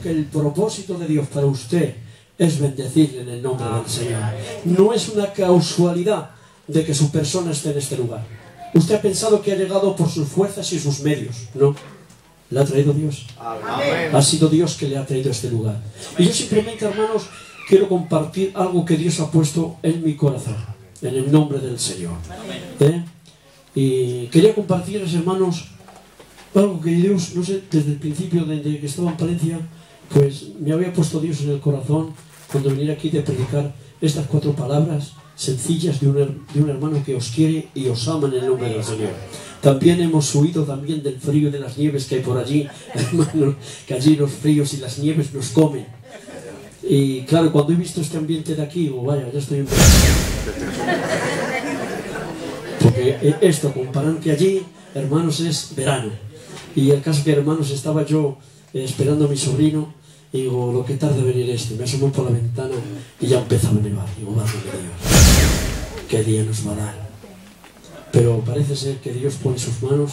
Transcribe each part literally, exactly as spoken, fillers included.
que el propósito de Dios para usted es bendecirle en el nombre del Señor. No es una casualidad de que su persona esté en este lugar. Usted ha pensado que ha llegado por sus fuerzas y sus medios. No, le ha traído Dios. Amén. Ha sido Dios que le ha traído a este lugar. Y yo simplemente, hermanos, quiero compartir algo que Dios ha puesto en mi corazón, en el nombre del Señor. ¿Eh? Y quería compartirles, hermanos, algo que Dios, no sé, desde el principio, desde que estaba en Palencia, pues me había puesto Dios en el corazón cuando viniera aquí de predicar estas cuatro palabras sencillas de un, de un hermano que os quiere y os ama en el nombre del Señor. También hemos huido también del frío y de las nieves que hay por allí, hermanos, que allí los fríos y las nieves nos comen. Y claro, cuando he visto este ambiente de aquí, digo, vaya, ya estoy en verano. Porque esto, comparando que allí, hermanos, es verano. Y el caso que, hermanos, estaba yo eh, esperando a mi sobrino, y digo, lo que tarde venir este. Me asomó por la ventana y ya empezaba a nevar. Digo, madre de Dios, qué día nos va a dar. Pero parece ser que Dios pone sus manos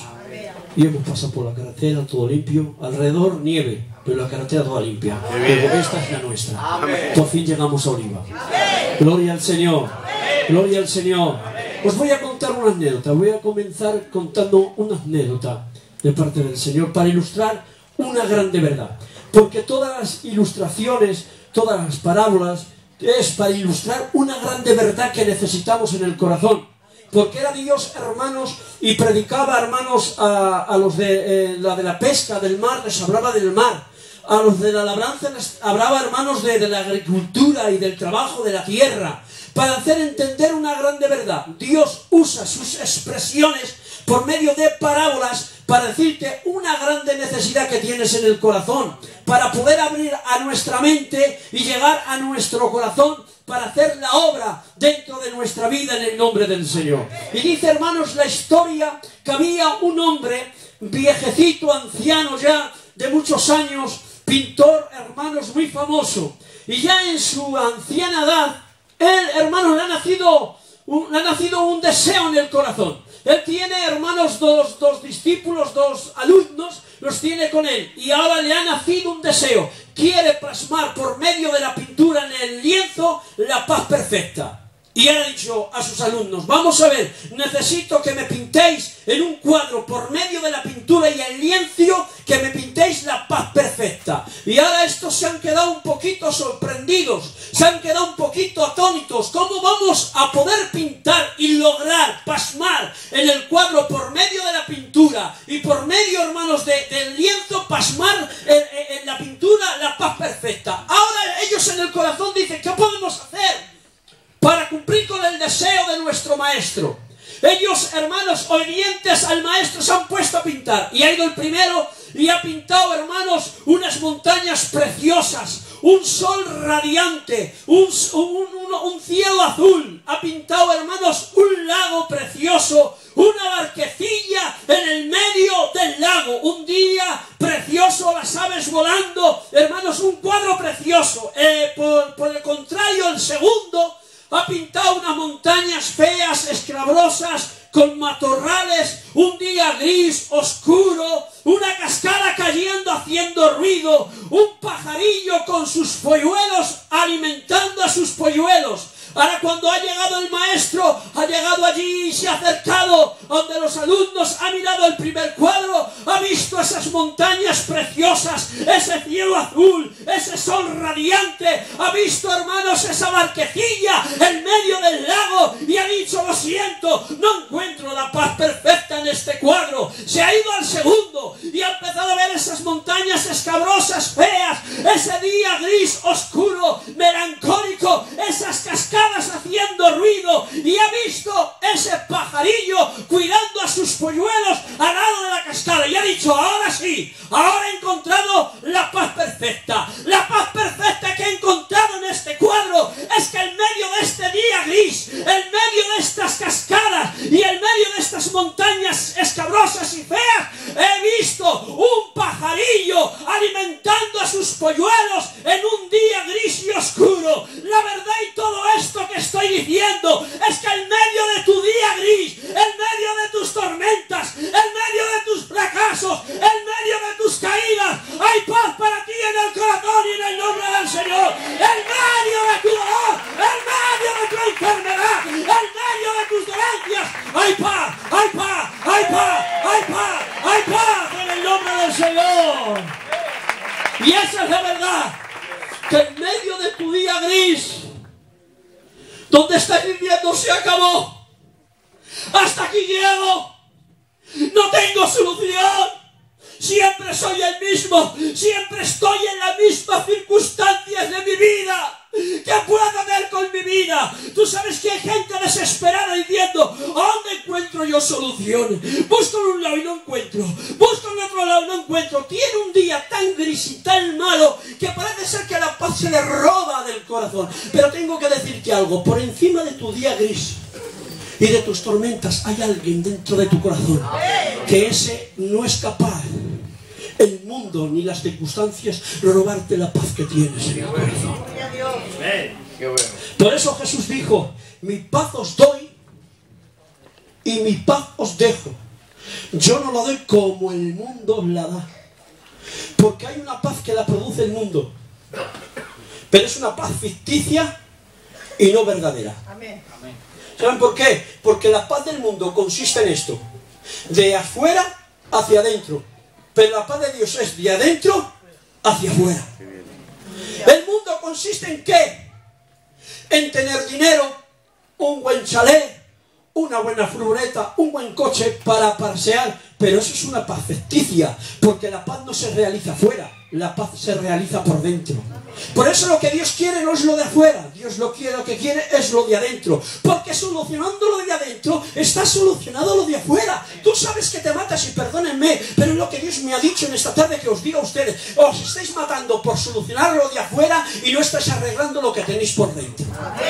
y hemos pasado por la carretera, todo limpio. Alrededor nieve, pero la carretera toda limpia. Pero esta es la nuestra. Por fin llegamos a Oliva. Gloria al Señor. Gloria al Señor. Os voy a contar una anécdota. Voy a comenzar contando una anécdota de parte del Señor para ilustrar una grande verdad. Porque todas las ilustraciones, todas las parábolas, es para ilustrar una grande verdad que necesitamos en el corazón. Porque era Dios, hermanos, y predicaba, hermanos, a, a los de eh, la de la pesca, del mar, les hablaba del mar. A los de la labranza les hablaba, hermanos, de, de la agricultura y del trabajo de la tierra. Para hacer entender una grande verdad. Dios usa sus expresiones por medio de parábolas para decirte una grande necesidad que tienes en el corazón, para poder abrir a nuestra mente y llegar a nuestro corazón para hacer la obra dentro de nuestra vida en el nombre del Señor. Y dice, hermanos, la historia que había un hombre viejecito, anciano ya, de muchos años, pintor, hermanos, muy famoso. Y ya en su anciana edad, él, hermanos, le ha nacido un, le ha nacido un deseo en el corazón. Él tiene, hermanos, dos, dos discípulos, dos alumnos, los tiene con él. Y ahora le ha nacido un deseo. Quiere plasmar por medio de la pintura en el lienzo la paz perfecta. Y él ha dicho a sus alumnos, vamos a ver, necesito que me pintéis en un cuadro por medio de la pintura y el lienzo, que me pintéis la paz perfecta. Y ahora estos se han quedado un poquito sorprendidos, se han quedado un poquito atónitos. ¿Cómo vamos a poder pintar y lograr pasmar en el cuadro por medio de la pintura y por medio, hermanos, de, del lienzo, pasmar en, en, en la pintura la paz perfecta? Ahora ellos en el corazón dicen, ¿qué podemos hacer para cumplir con el deseo de nuestro maestro? Ellos, hermanos, obedientes al maestro, se han puesto a pintar. Y ha ido el primero y ha pintado, hermanos, unas montañas preciosas, un sol radiante, un, un, un, un cielo azul. Ha pintado, hermanos, un lago precioso, una barquecilla en el medio del lago, un día precioso, las aves volando, hermanos, un cuadro precioso. Eh, por, por el contrario, el segundo ha pintado unas montañas feas, escabrosas, con matorrales, un día gris, oscuro, una cascada cayendo haciendo ruido, un pajarillo con sus polluelos alimentando a sus polluelos. Ahora cuando ha llegado el maestro, ha llegado allí y se ha acercado donde los alumnos, ha mirado el primer cuadro, ha visto esas montañas preciosas, ese cielo azul, ese sol radiante, ha visto, hermanos, esa barquecilla en medio del lago y ha dicho, lo siento, no encuentro la paz perfecta en este cuadro. Se ha ido al segundo y ha empezado a ver esas montañas escabrosas, feas, ese día gris, oscuro, melancólico, esas cascadas haciendo ruido, y ha visto ese pajarillo cuidando a sus polluelos al lado de la cascada y ha dicho, ahora sí, ahora he encontrado la paz perfecta. La paz perfecta que he encontrado en este cuadro es que en medio de este día gris, en medio de estas cascadas y en medio de estas montañas escabrosas y feas, he visto un pajarillo alimentando a sus polluelos en un día gris y oscuro. La verdad y todo esto que estoy diciendo es que en medio de tu día gris, en medio de tus tormentas, en medio de tus fracasos, en medio de tus caídas, hay paz para ti en el corazón donde estáis diciendo se acabó, hasta aquí llego, no tengo solución. Siempre soy el mismo, siempre estoy en las mismas circunstancias de mi vida. ¿Qué puedo hacer con mi vida? Tú sabes que hay gente desesperada diciendo, ¿dónde encuentro yo solución? Busco en un lado y no encuentro, busco en otro lado y no encuentro. Tiene un día tan gris y tan malo que parece ser que la paz se le roba del corazón. Pero tengo que decirte algo, por encima de tu día gris y de tus tormentas hay alguien dentro de tu corazón que ese no es capaz, el mundo ni las circunstancias, robarte la paz que tienes en el corazón. Por eso Jesús dijo, mi paz os doy y mi paz os dejo. Yo no la doy como el mundo os la da, porque hay una paz que la produce el mundo, pero es una paz ficticia y no verdadera. ¿Saben por qué? Porque la paz del mundo consiste en esto, de afuera hacia adentro, pero la paz de Dios es de adentro hacia afuera. El mundo consiste en ¿qué? En tener dinero, un buen chalet, una buena furgoneta, un buen coche para pasear, pero eso es una paz ficticia, porque la paz no se realiza afuera, la paz se realiza por dentro. Por eso lo que Dios quiere no es lo de afuera, Dios lo, quiere, lo que quiere es lo de adentro, porque solucionando lo de adentro está solucionado lo de afuera. Tú sabes que te matas y perdónenme, pero es lo que Dios me ha dicho en esta tarde que os diga a ustedes, os estáis matando por solucionar lo de afuera y no estáis arreglando lo que tenéis por dentro.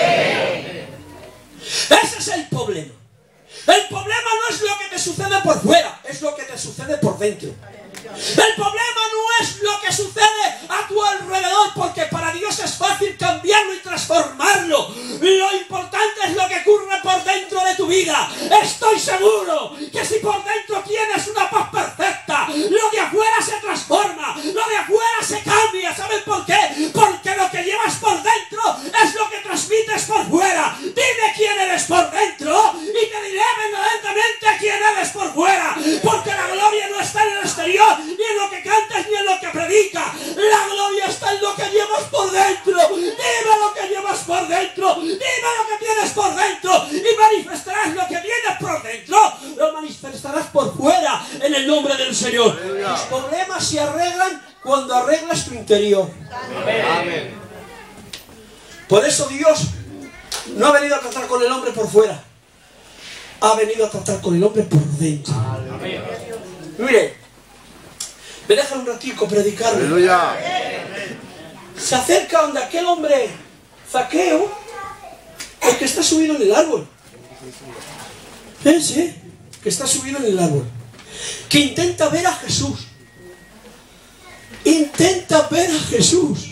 Ese es el problema. El problema no es lo que te sucede por fuera, es lo que te sucede por dentro. El problema no es lo que sucede a tu alrededor, porque para Dios es fácil cambiarlo y transformarlo. Lo importante es lo que ocurre por dentro de tu vida. Estoy seguro que si por dentro tienes una paz perfecta, lo de afuera se transforma, lo de afuera se cambia. ¿Saben por qué? Porque lo que llevas por dentro es lo que transmites por fuera. Dime quién eres por dentro y te diré verdaderamente quién eres por fuera, porque la gloria no está en el exterior, ni en lo que cantas, ni en lo que predicas. La gloria está en lo que llevas por dentro. Dime lo que llevas por dentro, dime lo que tienes por dentro, y manifestarás lo que tienes por dentro, lo manifestarás por fuera en el nombre del Señor. Tus problemas se arreglan cuando arreglas tu interior. Amén. Por eso Dios no ha venido a tratar con el hombre por fuera, ha venido a tratar con el hombre por dentro. Amén. Mire, me deja un ratico predicar. Aleluya. Se acerca donde aquel hombre Zaqueo, el que está subido en el árbol. Ese que está subido en el árbol, que intenta ver a Jesús. Intenta ver a Jesús.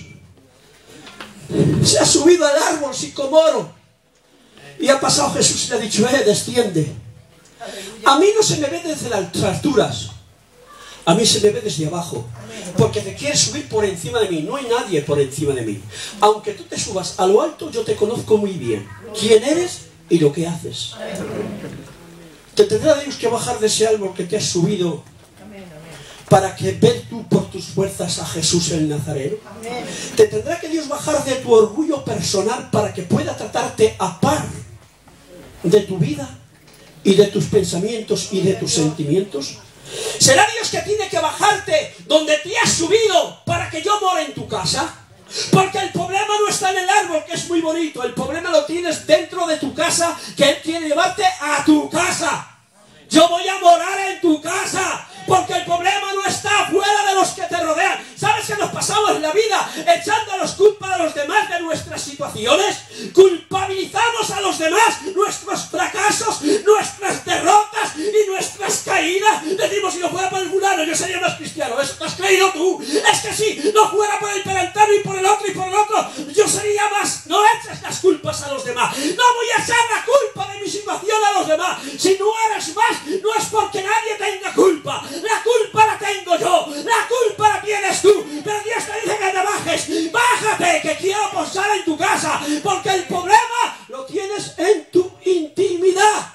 Se ha subido al árbol sicomoro y ha pasado Jesús y le ha dicho, eh, desciende. A mí no se me ve desde las alturas, a mí se me ve desde abajo, porque te quieres subir por encima de mí. No hay nadie por encima de mí. Aunque tú te subas a lo alto, yo te conozco muy bien quién eres y lo que haces. Te tendrá Dios que bajar de ese árbol que te has subido para que veas tú por tus fuerzas a Jesús el Nazareno. Te tendrá que Dios bajar de tu orgullo personal para que pueda tratarte a par de tu vida y de tus pensamientos y de tus sentimientos. ¿Será Dios que tiene que bajarte donde te has subido para que yo more en tu casa? Porque el problema no está en el árbol, que es muy bonito. El problema lo tienes dentro de tu casa, que Él quiere llevarte a tu casa. Yo voy a morar en tu casa, porque el problema no está fuera de los que te rodean. ¿Sabes que nos pasamos la vida echando las culpas a los demás de nuestras situaciones? Culpabilizamos a los demás nuestros fracasos, nuestras derrotas y nuestras caídas. Decimos, si no fuera por el fulano, yo sería más cristiano. Eso te has creído tú. Es que si no fuera por el perantano y por el otro y por el otro, yo sería más. No eches las culpas a los demás. No voy a echar la culpa de mi situación a los demás. Si no eres más, no es porque nadie tenga culpa. La culpa la tengo yo, la culpa la tienes tú. Pero Dios te dice que te bajes. Bájate, que quiero posar en tu casa, porque el problema lo tienes en tu intimidad.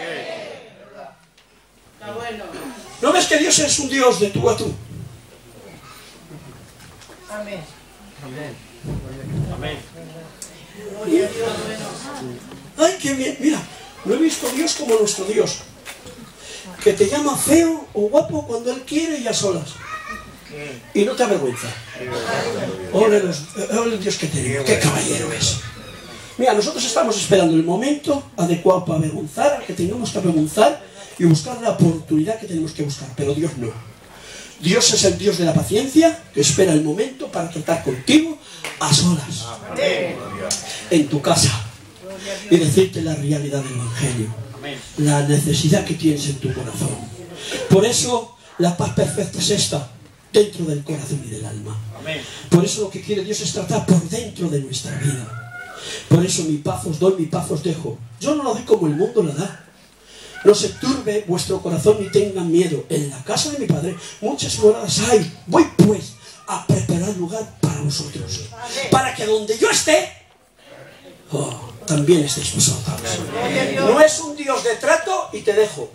¿No ves que Dios es un Dios de tú a tú? Amén. Amén. Amén. Ay, qué bien, mira, no he visto a Dios como nuestro Dios, que te llama feo o guapo cuando Él quiere y a solas. Y no te avergüenza. Ole, los, ole el Dios que tenemos, qué caballero es. Mira, nosotros estamos esperando el momento adecuado para avergonzar al que tengamos que avergonzar y buscar la oportunidad que tenemos que buscar, pero Dios no. Dios es el Dios de la paciencia, que espera el momento para tratar contigo a solas, en tu casa, y decirte la realidad del Evangelio, la necesidad que tienes en tu corazón. Por eso la paz perfecta es esta, dentro del corazón y del alma. Por eso lo que quiere Dios es tratar por dentro de nuestra vida. Por eso mi paz os doy, mi paz os dejo. Yo no lo doy como el mundo la da. No se turbe vuestro corazón ni tengan miedo. En la casa de mi Padre muchas moradas hay. Voy pues a preparar lugar para vosotros, para que donde yo esté, oh, también estéis vosotros. No es un Dios de trato y te dejo.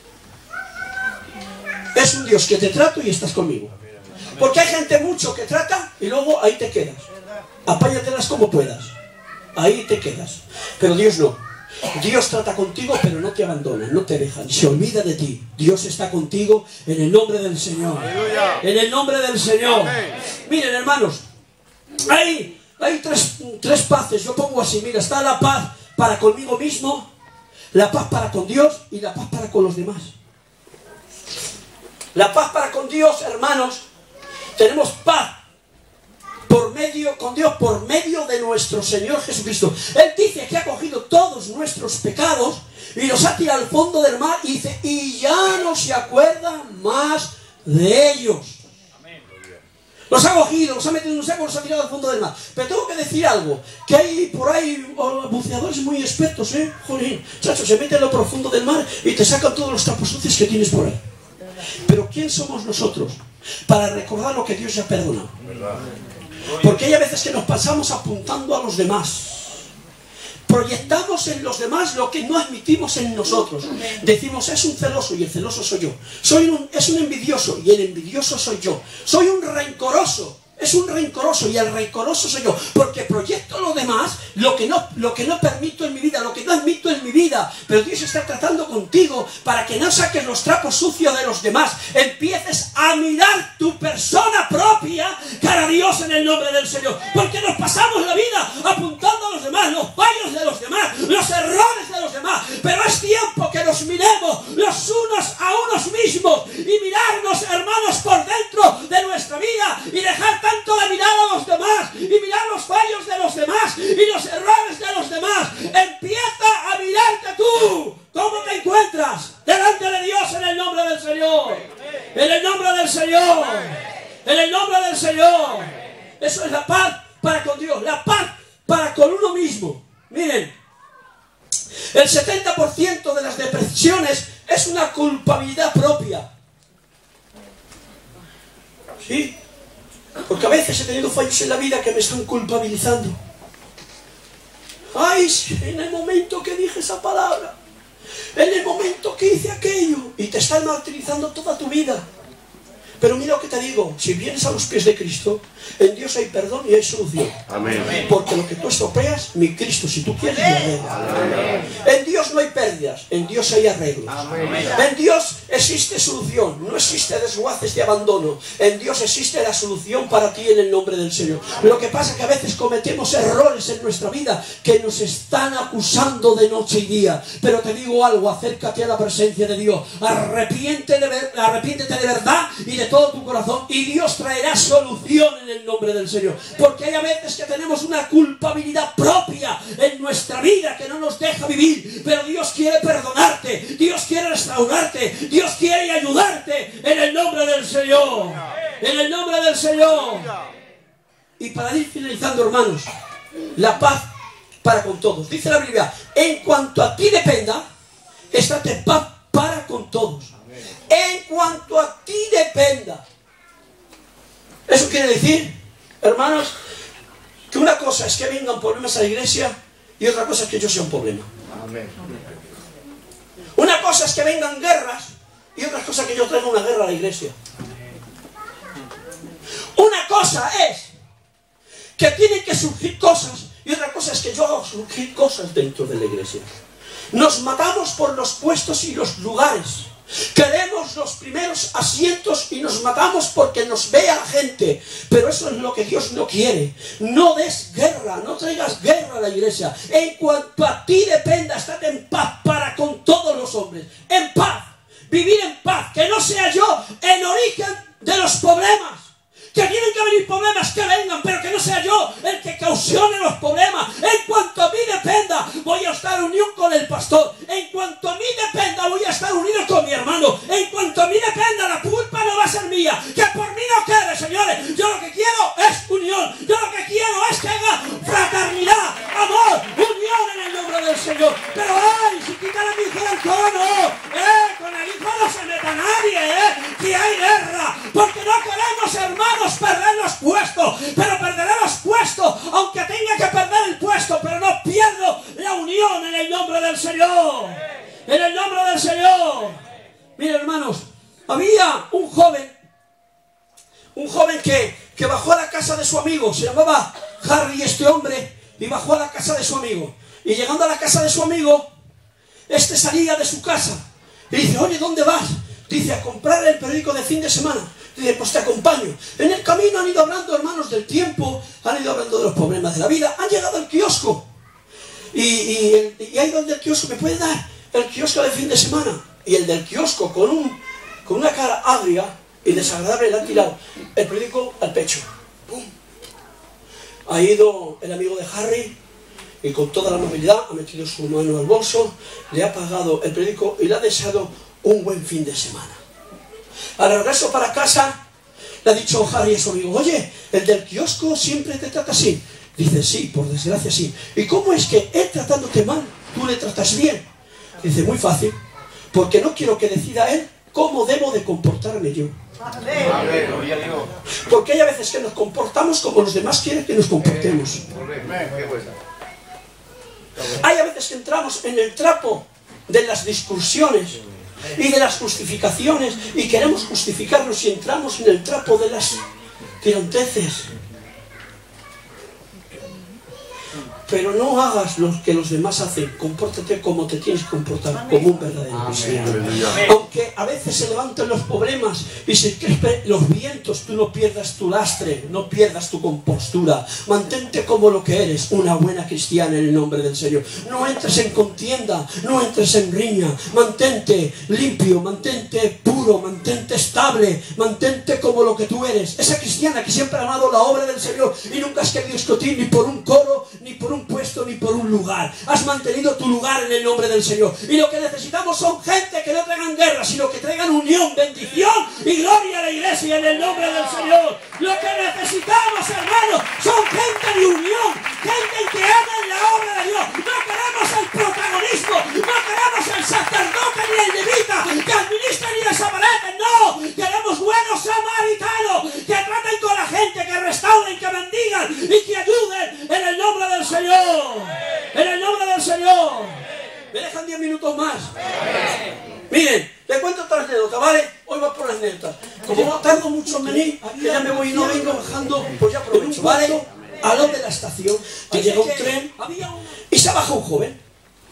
Es un Dios que te trato y estás conmigo. Porque hay gente mucho que trata y luego ahí te quedas. Apáñatelas como puedas. Ahí te quedas. Pero Dios no. Dios trata contigo, pero no te abandona, no te deja, ni se olvida de ti. Dios está contigo en el nombre del Señor. En el nombre del Señor. Miren, hermanos, hay, hay tres, tres paces. Yo pongo así, mira, está la paz para conmigo mismo, la paz para con Dios y la paz para con los demás. La paz para con Dios, hermanos, tenemos paz por medio, con Dios por medio de nuestro Señor Jesucristo. Él dice que ha cogido todos nuestros pecados y los ha tirado al fondo del mar y dice, y ya no se acuerda más de ellos. Los ha cogido, los ha metido en un saco, los ha tirado al fondo del mar. Pero tengo que decir algo, que hay por ahí oh, buceadores muy expertos, ¿eh? Jolín, chacho, se meten en lo profundo del mar y te sacan todos los trapos sucios que tienes por ahí. Pero ¿quién somos nosotros para recordar lo que Dios ya perdonó? Porque hay a veces que nos pasamos apuntando a los demás. Proyectamos en los demás lo que no admitimos en nosotros. Decimos, es un celoso y el celoso soy yo. Soy un, es un envidioso y el envidioso soy yo. Soy un rencoroso. Es un rencoroso y el rencoroso soy yo. Porque proyecto lo demás, lo que, no, lo que no permito en mi vida, lo que no admito en mi vida. Pero Dios está tratando contigo para que no saques los trapos sucios de los demás. Empieces a mirar tu persona propia cara a Dios en el nombre del Señor. Porque nos pasamos la vida apuntando a los demás, los fallos de los demás, los errores de los demás. Pero es tiempo que nos miremos los unos a unos mismos y mirarnos, hermanos, por dentro de nuestra vida y dejar tanto de mirar a los demás y mirar los fallos de los demás y los errores de los demás. Empieza a mirarte tú. ¿Cómo te encuentras delante de Dios en el nombre del Señor? En el nombre del Señor. En el nombre del Señor. Eso es la paz para con Dios. La paz para con uno mismo. Miren, el setenta por ciento de las depresiones es una culpabilidad propia. ¿Sí? Porque a veces he tenido fallos en la vida que me están culpabilizando. Ay, en el momento que dije esa palabra, en el momento que hice aquello, y te están martirizando toda tu vida. Pero mira lo que te digo, si vienes a los pies de Cristo, en Dios hay perdón y hay solución. Amén. Porque lo que tú estropeas, mi Cristo, si tú quieres, lo arregla. En Dios no hay pérdidas, en Dios hay arreglos. Amén. En Dios existe solución, no existe desguaces de abandono. En Dios existe la solución para ti en el nombre del Señor. Lo que pasa es que a veces cometemos errores en nuestra vida que nos están acusando de noche y día. Pero te digo algo, acércate a la presencia de Dios, arrepiéntete de, ver, arrepiéntete de verdad y de todo tu corazón y Dios traerá solución en el nombre del Señor. Porque hay a veces que tenemos una culpabilidad propia en nuestra vida que no nos deja vivir, pero Dios quiere perdonarte, Dios quiere restaurarte, Dios quiere ayudarte en el nombre del Señor, en el nombre del Señor. Y para ir finalizando, hermanos, la paz para con todos. Dice la Biblia, en cuanto a ti dependa, estate en paz para con todos. En cuanto a ti dependa. Eso quiere decir, hermanos, que una cosa es que vengan problemas a la iglesia y otra cosa es que yo sea un problema. Amén. Una cosa es que vengan guerras y otra cosa es que yo traiga una guerra a la iglesia. Una cosa es que tienen que surgir cosas y otra cosa es que yo hago surgir cosas dentro de la iglesia. Nos matamos por los puestos y los lugares. Queremos los primeros asientos y nos matamos porque nos vea la gente. Pero eso es lo que Dios no quiere. No des guerra, no traigas guerra a la iglesia. En cuanto a ti dependa, estate en paz para con todos los hombres. En paz, vivir en paz. Que no sea yo el origen de los problemas. Que tienen que venir problemas, que vengan, pero que no sea yo el que causone los problemas. En cuanto a mí dependa, voy a estar unido con el pastor. En cuanto a mí dependa, voy a estar unido con mi hermano. En cuanto a mí dependa, la culpa no va a ser mía. Que por mí no quede, señores. Yo lo que quiero es unión. Yo lo que quiero es que haya fraternidad, amor, unión en el nombre del Señor. Pero ay, si quitan a mi hijo del trono, eh, con el hijo no se meta nadie, eh, que hay guerra. Porque no queremos, hermanos, perder los puestos, pero perderé los puestos, aunque tenga que perder el puesto, pero no pierdo la unión en el nombre del Señor, en el nombre del Señor. Miren, hermanos, había un joven, un joven que, que bajó a la casa de su amigo, se llamaba Harry este hombre, y bajó a la casa de su amigo, y llegando a la casa de su amigo, este salía de su casa, y dice, oye, ¿dónde vas? Dice, a comprar el periódico de fin de semana. Dice, pues te acompaño. En el camino han ido hablando, hermanos, del tiempo, han ido hablando de los problemas de la vida, han llegado al kiosco. Y, y, y ahí donde el kiosco, ¿me puede dar el kiosco de fin de semana? Y el del kiosco, con, un, con una cara agria y desagradable, le ha tirado el periódico al pecho. ¡Pum! Ha ido el amigo de Harry y con toda la amabilidad ha metido su mano al bolso, le ha pagado el periódico y le ha deseado un buen fin de semana. Al regreso para casa, le ha dicho Harry a su amigo, oye, el del kiosco siempre te trata así. Dice, sí, por desgracia sí. ¿Y cómo es que él tratándote mal, tú le tratas bien? Dice, muy fácil, porque no quiero que decida él cómo debo de comportarme yo. Porque hay a veces que nos comportamos como los demás quieren que nos comportemos. Hay a veces que entramos en el trapo de las discusiones y de las justificaciones y queremos justificarnos y entramos en el trapo de las tiranteces. Pero no hagas lo que los demás hacen, compórtate como te tienes que comportar, como un verdadero cristiano. Aunque a veces se levantan los problemas y se crispen los vientos, tú no pierdas tu lastre, no pierdas tu compostura. Mantente como lo que eres, una buena cristiana en el nombre del Señor. No entres en contienda, no entres en riña, mantente limpio, mantente puro, mantente estable, mantente como lo que tú eres. Esa cristiana que siempre ha amado la obra del Señor y nunca has querido discutir ni por un coro, ni por un puesto ni por un lugar. Has mantenido tu lugar en el nombre del Señor. Y lo que necesitamos son gente que no traigan guerra, sino que traigan unión, bendición y gloria a la iglesia en el nombre del Señor. Lo que necesitamos, hermanos, son gente de unión, gente que ame la obra de Dios. No queremos el protagonismo, no queremos el sacerdote ni el levita que administren y desaparecen, no. Queremos buenos samaritanos que traten con la gente, que restauren, que bendigan y que ayuden en el nombre del Señor. En el nombre del Señor. Me dejan diez minutos más. Miren, les cuento otra anécdota, ¿vale? Hoy va por las anécdotas. Como no tardo mucho en venir, que ya me voy y no vengo bajando, pues ya aprovecho, ¿vale? A lo de la estación, que llega un tren y se baja un joven.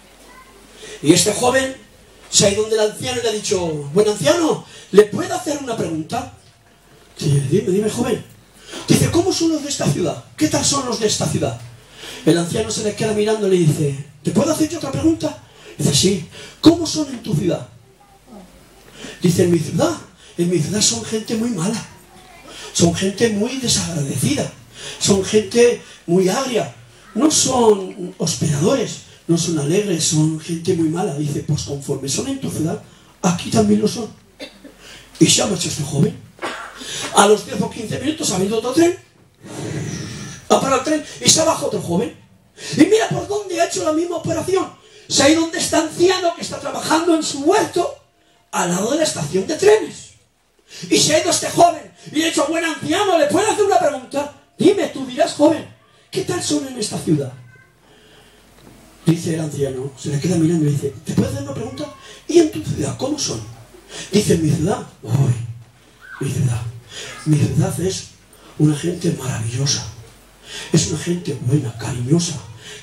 Y este joven se ha ido donde el anciano y le ha dicho, buen anciano, ¿le puedo hacer una pregunta? Dice, dime, dime, joven. Dice, ¿cómo son los de esta ciudad? ¿Qué tal son los de esta ciudad? El anciano se le queda mirando y le dice, ¿te puedo hacer yo otra pregunta? Dice, sí. ¿Cómo son en tu ciudad? Dice, en mi ciudad, en mi ciudad son gente muy mala. Son gente muy desagradecida. Son gente muy agria. No son hospedadores, no son alegres, son gente muy mala. Dice, pues conforme son en tu ciudad, aquí también lo son. Y se ha marchado este joven. A los diez o quince minutos ha venido otro tren. Ha parado el tren y se ha bajado otro joven. Y mira por dónde ha hecho la misma operación. Se ha ido donde está anciano que está trabajando en su huerto al lado de la estación de trenes. Y se ha ido este joven y le ha dicho, buen anciano, ¿le puedo hacer una pregunta? Dime, tú dirás, joven, ¿qué tal son en esta ciudad? Dice el anciano, se le queda mirando y dice, ¿te puedo hacer una pregunta? ¿Y en tu ciudad cómo son? Dice, en mi ciudad, uy, mi ciudad, mi ciudad es una gente maravillosa. Es una gente buena, cariñosa.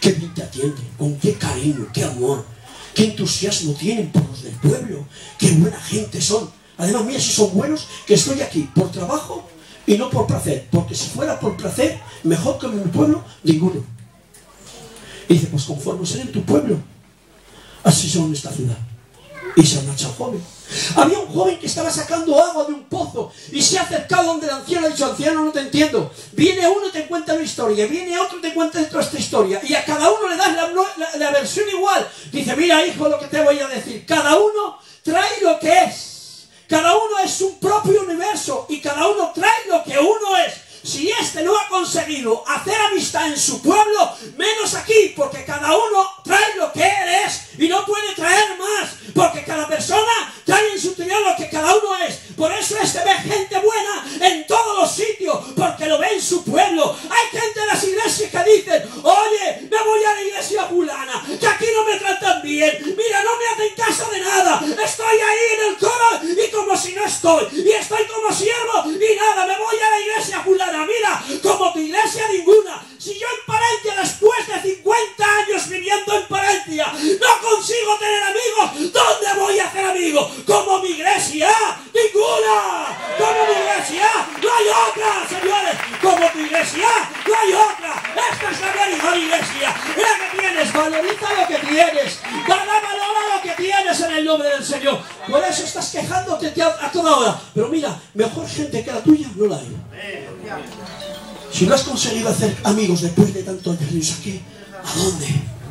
qué bien te atienden, con qué cariño, qué amor, qué entusiasmo tienen por los del pueblo, qué buena gente son. Además, mira si son buenos, que estoy aquí por trabajo y no por placer, porque si fuera por placer, mejor que en mi pueblo, ninguno. Y dice, pues conforme ser en tu pueblo, así son en esta ciudad. Y se ha marchado joven. Había un joven que estaba sacando agua de un pozo y se ha acercado donde el anciano ha dicho, anciano, no te entiendo. Viene uno y te cuenta una historia, viene otro y te cuenta otra historia, y a cada uno le das la, la, la versión igual. Dice, mira hijo, lo que te voy a decir, cada uno trae lo que es, cada uno es un propio universo y cada uno trae lo que uno es. Si este no ha conseguido hacer amistad en su pueblo, menos aquí, porque cada uno trae lo que él es y no puede traer más, porque cada persona trae en su interior lo que cada uno es. Por eso este ve gente buena en todos los sitios, porque lo ve en su pueblo. Hay gente de las iglesias que dicen, oye, me voy a la iglesia fulana, que aquí no me tratan bien, mira, no me hacen caso de nada, estoy ahí en el coro y como si no estoy, y estoy como siervo y nada, me voy a la iglesia fulana. Mira, como tu iglesia ninguna. Si yo en Palencia, después de cincuenta años viviendo en Palencia, no consigo tener amigos, ¿dónde voy a hacer amigos? Como mi iglesia, ninguna. Como mi iglesia, no hay otra, señores. Como tu iglesia, no hay otra. Esta es la mejor iglesia. Mira que tienes, valoriza lo que tienes. Da valor a lo que tienes en el nombre del Señor. Por eso estás quejándote a toda hora. Pero mira, mejor gente que la tuya no la hay. Si no has conseguido hacer amigos después de tantos años aquí, ¿a dónde?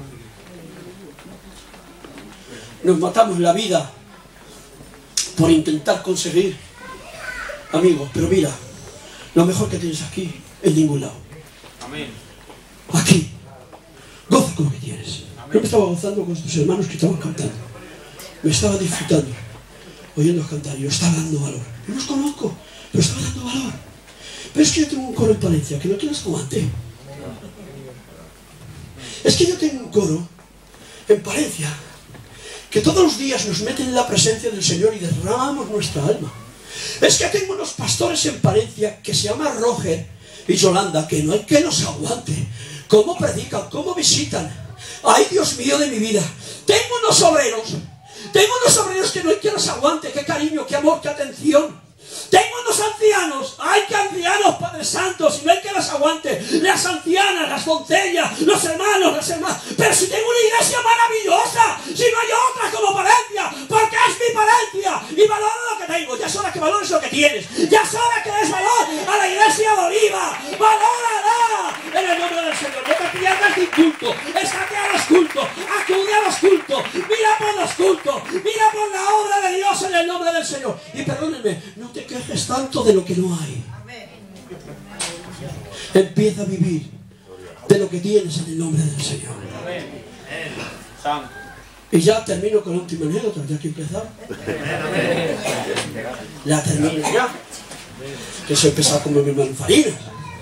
Nos matamos la vida por intentar conseguir amigos, pero mira, lo mejor que tienes aquí, en ningún lado. Amén. Aquí, goza con lo que tienes. Yo me estaba gozando con tus hermanos que estaban cantando. Me estaba disfrutando, oyéndolos cantar. Yo estaba dando valor. No los conozco, pero estaba dando valor. Pero es que yo tengo un coro en Palencia que no tienes aguante. Es que yo tengo un coro en Palencia que todos los días nos meten en la presencia del Señor y derramamos nuestra alma. Es que tengo unos pastores en Palencia que se llaman Roger y Yolanda, que no hay que los aguante. Cómo predican, cómo visitan. Ay, Dios mío de mi vida. Tengo unos obreros, tengo unos obreros que no hay que los aguante. Qué cariño, qué amor, qué atención. Tengo unos ancianos, hay que ancianos, Padre Santo, si no hay que las aguante, las ancianas, las doncellas, los hermanos, las hermanas, pero si tengo una iglesia maravillosa, si no hay otra como Palencia, porque es mi Palencia, y valoro lo que tengo, ya es hora que valores lo que tienes, ya es hora que des valor a la iglesia de Oliva, valórala, en el nombre del Señor, no te pierdas de culto, estate a los cultos, acude a los cultos, mira por los cultos, mira por la obra de Dios en el nombre del Señor, y perdónenme, no te quejes tanto de lo que no hay. Empieza a vivir de lo que tienes en el nombre del Señor. Y ya termino con la última anécdota, ya que he empezado. Ya termino ya. Que soy pesado como mi hermano Farina.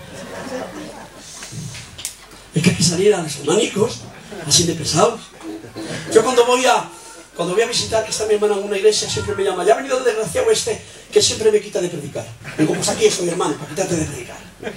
Es que hay que salir a los hermanicos así de pesados. Yo cuando voy a Cuando voy a visitar, que está mi hermana en una iglesia, siempre me llama, ya ha venido el desgraciado este, que siempre me quita de predicar. Digo, pues aquí estoy, hermano, para quitarte de predicar.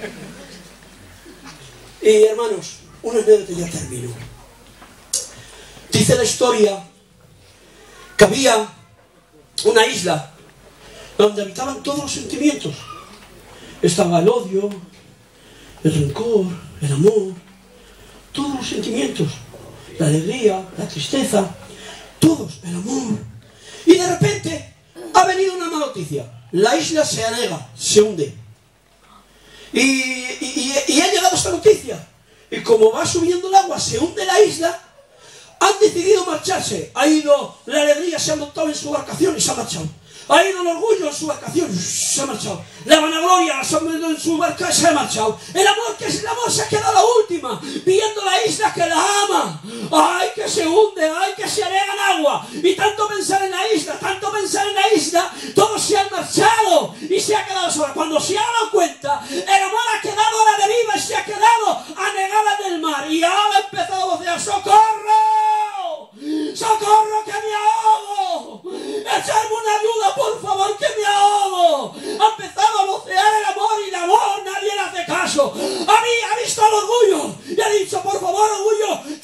Y hermanos, una anécdota y ya termino. Dice la historia que había una isla donde habitaban todos los sentimientos. Estaba el odio, el rencor, el amor, todos los sentimientos, la alegría, la tristeza, todos, el amor. Y de repente ha venido una mala noticia. La isla se anega, se hunde. Y, y, y ha llegado esta noticia. Y como va subiendo el agua, se hunde la isla. Han decidido marcharse. Ha ido la alegría, se ha montado en su embarcación y se ha marchado. Ha ido el orgullo en su embarcación y se ha marchado. La vanagloria se ha metido en su barca y se ha marchado. El amor, que es el amor, se ha quedado la última, viendo la isla que la ama. Ay, que se hunde, ay, que se anega en agua. Y tanto pensar en la isla, tanto pensar en la isla, todos se han marchado y se ha quedado sola. Cuando se ha dado cuenta, el amor ha quedado a la deriva y se ha quedado anegada en el mar. Y ahora ha empezado a vocear, ¡socorro! ¡Socorro, que me ahogo! ¡Echarme una ayuda, por favor, que me ahogo! Ha empezado a vocear el amor y el amor nadie le hace caso. A mí ha visto el orgullo y ha dicho, por favor, orgullo,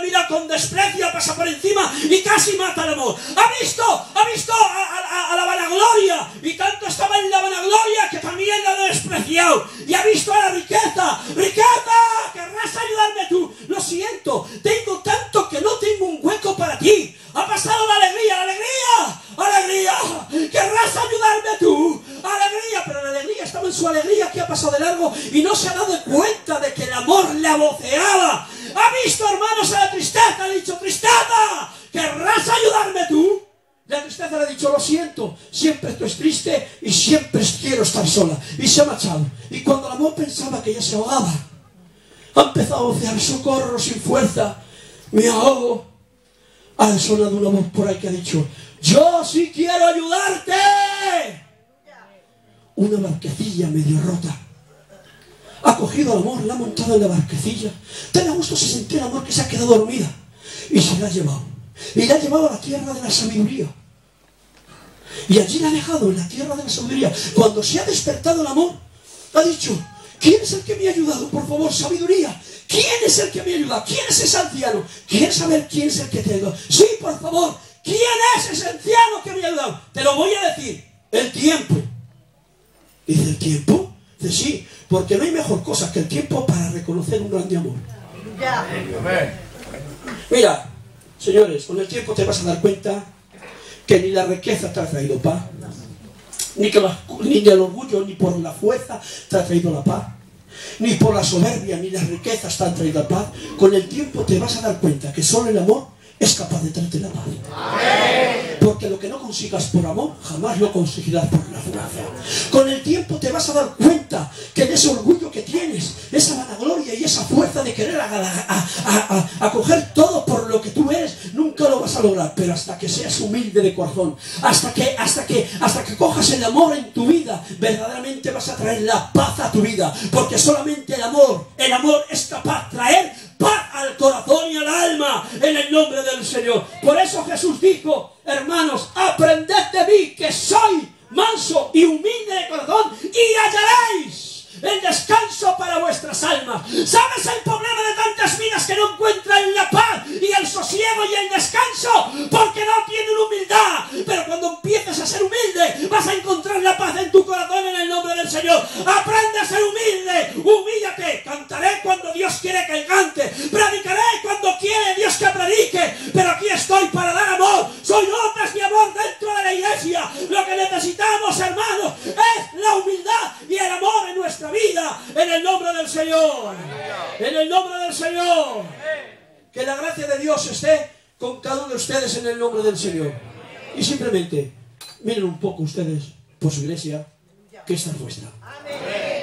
mira con desprecio, pasa por encima y casi mata el amor. Ha visto, ha visto a, a, a la vanagloria, y tanto estaba en la vanagloria que también la ha despreciado. Y ha visto a la riqueza. Riqueza, ¿querrás ayudarme tú? Lo siento, tengo tanto que no tengo un hueco para ti. Ha pasado la alegría, la alegría, alegría. ¿Querrás ayudarme tú? Alegría, pero la alegría estaba en su alegría, que ha pasado de largo y no se ha dado cuenta de que el amor le aboceaba. Ha visto, hermanos, a la tristeza, ha dicho, tristeza, ¿querrás ayudarme tú? La tristeza le ha dicho, lo siento, siempre estoy triste y siempre quiero estar sola. Y se ha marchado. Y cuando el amor pensaba que ya se ahogaba, ha empezado a vocear, socorro, sin fuerza, me ahogo. Ha sonado una voz por ahí que ha dicho, yo sí quiero ayudarte. Una barquecilla medio rota. Ha cogido al amor, la ha montado en la barquecilla. Tan a gusto se sentía el amor que se ha quedado dormida. Y se la ha llevado. Y la ha llevado a la tierra de la sabiduría. Y allí la ha dejado, en la tierra de la sabiduría. Cuando se ha despertado el amor, ha dicho, ¿quién es el que me ha ayudado? Por favor, sabiduría. ¿Quién es el que me ha ayudado? ¿Quién es ese anciano? ¿Quieres saber quién es el que te ha ayudado? Sí, por favor. ¿Quién es ese anciano que me ha ayudado? Te lo voy a decir. El tiempo. Dice, ¿el tiempo? Dice, sí, porque no hay mejor cosa que el tiempo para reconocer un grande amor. Ya. Mira, señores, con el tiempo te vas a dar cuenta que ni la riqueza te ha traído paz, ni, que la, ni el orgullo, ni por la fuerza te ha traído la paz, ni por la soberbia, ni las riquezas te han traído la paz. Con el tiempo te vas a dar cuenta que solo el amor es capaz de traerte la paz. Amén. Porque lo que no consigas por amor, jamás lo conseguirás por la fuerza. Con el tiempo te vas a dar cuenta que en ese orgullo que tienes, esa vanagloria y esa fuerza de querer a, a, a, a, a coger todo por lo que tú eres, nunca lo vas a lograr. Pero hasta que seas humilde de corazón, hasta que, hasta que, hasta que cojas el amor en tu vida, verdaderamente vas a traer la paz a tu vida. Porque solamente el amor, el amor es capaz de traer paz al corazón y al alma, en el nombre del Señor. Por eso Jesús dijo, hermanos, aprended de mí, que soy manso y humilde de corazón, y hallaréis el descanso para vuestras almas. ¿Sabes el problema de tantas vidas que no encuentran la paz y el sosiego y el descanso? Porque no tienen humildad. Pero cuando empieces a ser humilde, vas a encontrar la paz en tu corazón, en el nombre del Señor. Aprende a ser humilde, humíllate. Cantaré cuando Dios quiere que cante, predicaré cuando quiere Dios que predique, pero aquí estoy para dar amor. Soy notas de amor dentro de la iglesia. Lo que necesitamos, hermanos, es la humildad y el amor en nuestra vida, en el nombre del Señor. En el nombre del Señor. Que la gracia de Dios esté con cada uno de ustedes, en el nombre del Señor. Y simplemente miren un poco ustedes por su iglesia, que esta es vuestra.